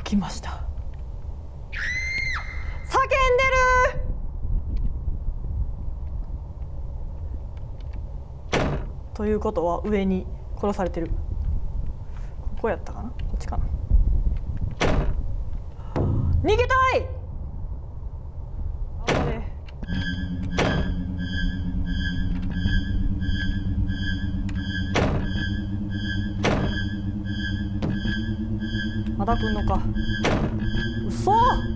きました。叫んでる。ということは上に殺されてる。ここやったかな、こっちかな。逃げたい。あれ。まだ来んのか。うそ。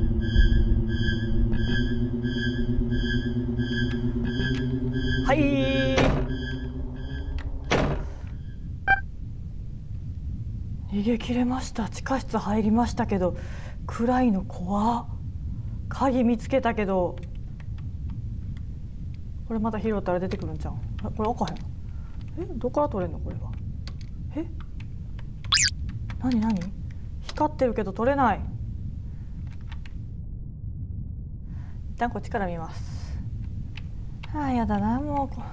はい。逃げ切れました。地下室入りましたけど暗いの怖っ。鍵見つけたけどこれまた拾ったら出てくるんちゃう。これ開かへん。どっから取れんのこれは。何光ってるけど取れない。一旦こっちから見ます。やだなもう。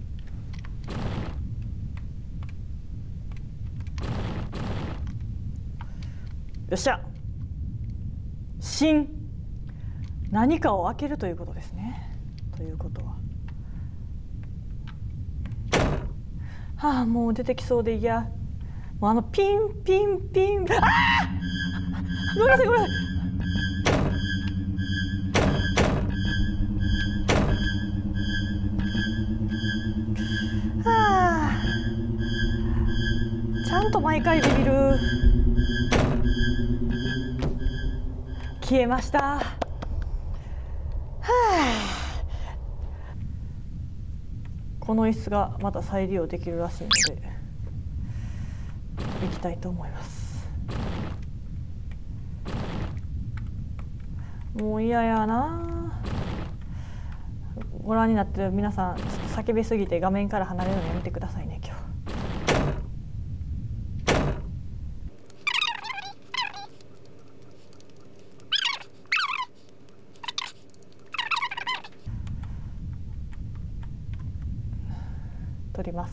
よっしゃ。新何かを開けるということですね。ということはもう出てきそうで嫌。もうピンピンピン。ごめんなさいごめんなさい。ちゃんと毎回ビビる。消えました。この椅子がまた再利用できるらしいので行きたいと思います。もう嫌やな。ご覧になってる皆さん、ちょっと叫びすぎて画面から離れるのやめてくださいね今日。取ります。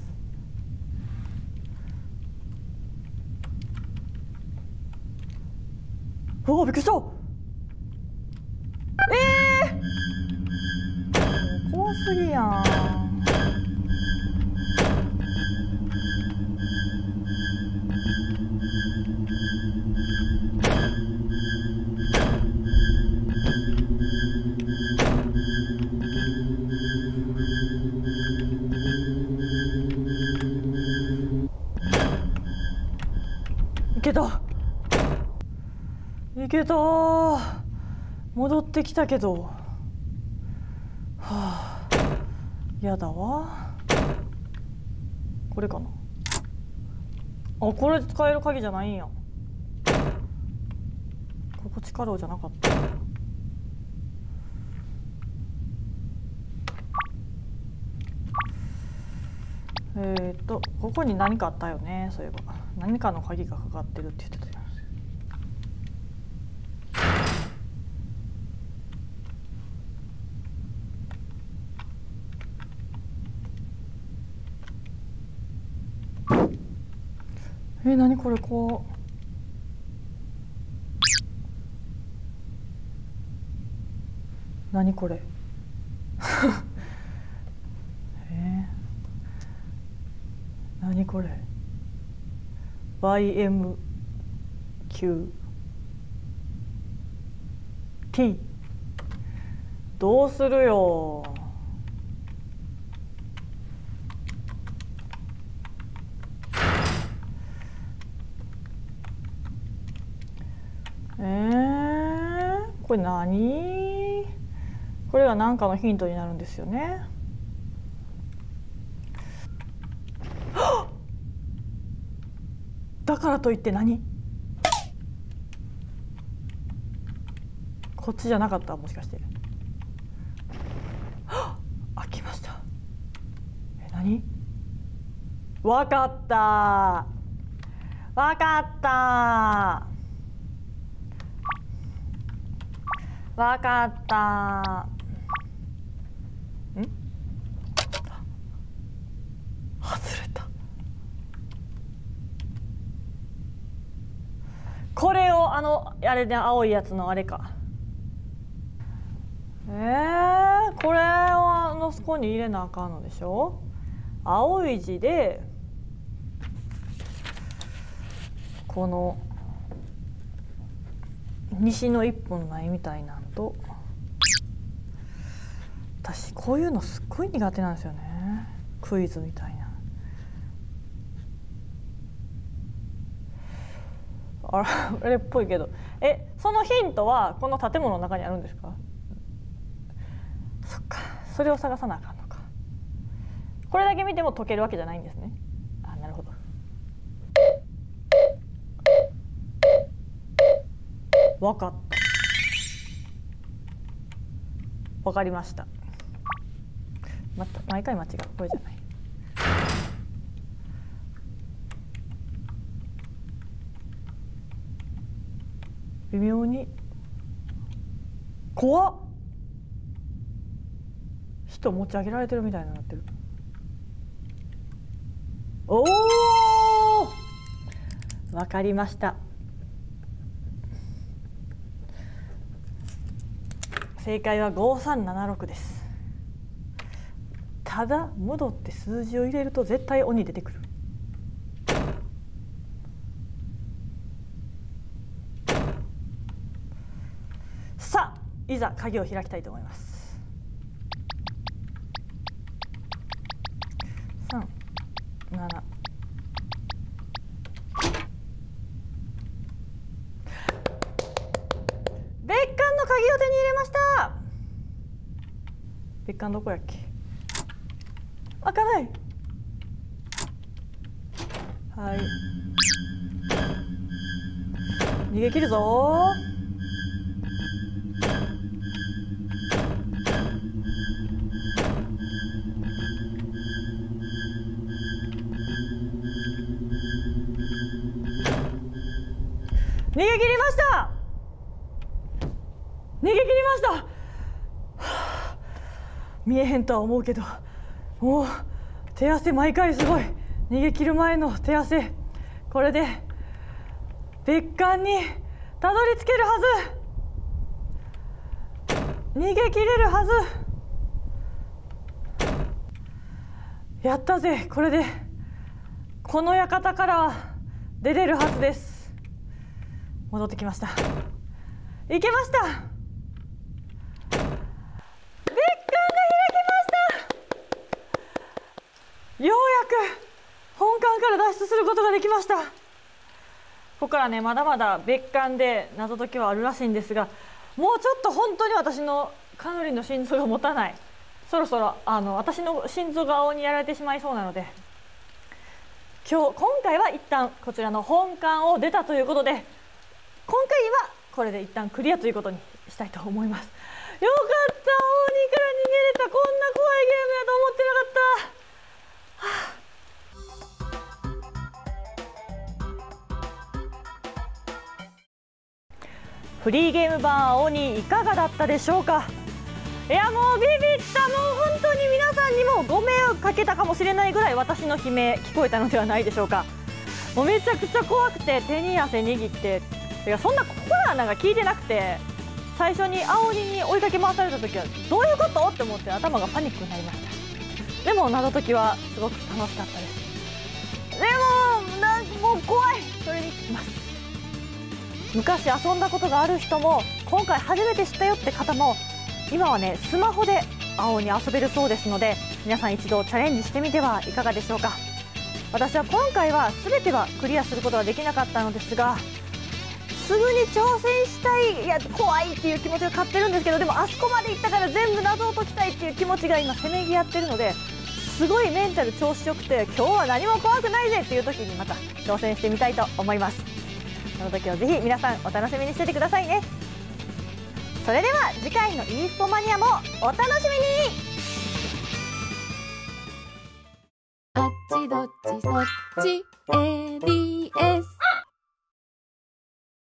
おお、びっくりした。怖すぎやん。いけた。いけた。戻ってきたけど。やだわ。これかな。これ使える鍵じゃないんや。ここ力じゃなかった。ここに何かあったよね。そういえば何かの鍵がかかってるって言ってたよ。何これ怖っ。何これ何これ YMQT どうするよ。これ何？これは何かのヒントになるんですよね。だからといって何？こっちじゃなかった？もしかして。開きました。何？わかった。わかった。わかった。外れた。 これをあれで青いやつのあれか。これはそこに入れなあかんのでしょ。青い字でこの西の一本ないみたいなんと、私こういうのすっごい苦手なんですよね。クイズみたいな。あれっぽいけど、そのヒントはこの建物の中にあるんですか？そっか、それを探さなあかんのか。これだけ見ても解けるわけじゃないんですね。あ、なるほど。わかった。わかりました。毎回間違う。これじゃない。微妙に怖っ。人持ち上げられてるみたいになってる。おお、わかりました。正解は5376です。ただ戻って数字を入れると絶対鬼出てくる。さあ、いざ鍵を開きたいと思います。3、7。別館の鍵を手に入れました。別館どこやっけ？開かない。はい。逃げ切るぞ。逃げ切りました。逃げ切りました。はあ、見えへんとは思うけど、もう手汗毎回すごい。逃げ切る前の手汗、これで別館にたどり着けるはず。逃げ切れるはず。やったぜ。これでこの館からは出れるはずです。戻ってきました。いけました。別館が開けました。ようやく本館から脱出することができました。ここからね、まだまだ別館で謎解きはあるらしいんですが、もうちょっと本当に私のカヌリの心臓が持たない。そろそろ私の心臓が青にやられてしまいそうなので、今回は一旦こちらの本館を出たということで、今回はこれで一旦クリアということにしたいと思います。よかった。鬼から逃げれた。こんな怖いゲームやと思ってなかった。フリーゲーム版青鬼いかがだったでしょうか。いや、もうビビった。もう本当に皆さんにもご迷惑かけたかもしれないぐらい私の悲鳴聞こえたのではないでしょうか。もうめちゃくちゃ怖くて手に汗握って、そんなホラーなんか聞いてなくて、最初に青鬼に追いかけ回された時はどういうことって思って頭がパニックになりました。でも謎解きはすごく楽しかったです。でももう怖い。それにつきます。昔遊んだことがある人も今回初めて知ったよって方も、今はねスマホで青鬼遊べるそうですので、皆さん一度チャレンジしてみてはいかがでしょうか。私は今回は全てはクリアすることはできなかったのですが、すぐに挑戦したい、いや怖いっていう気持ちが勝ってるんですけど、でもあそこまで行ったから全部謎を解きたいっていう気持ちが今せめぎ合ってるので、すごいメンタル調子よくて、今日は何も怖くないぜっていう時にまた挑戦してみたいと思います。その時をぜひ皆さんお楽しみにしててくださいね。それでは次回の e スポマニアもお楽しみに。 あっちどっちそっち ADS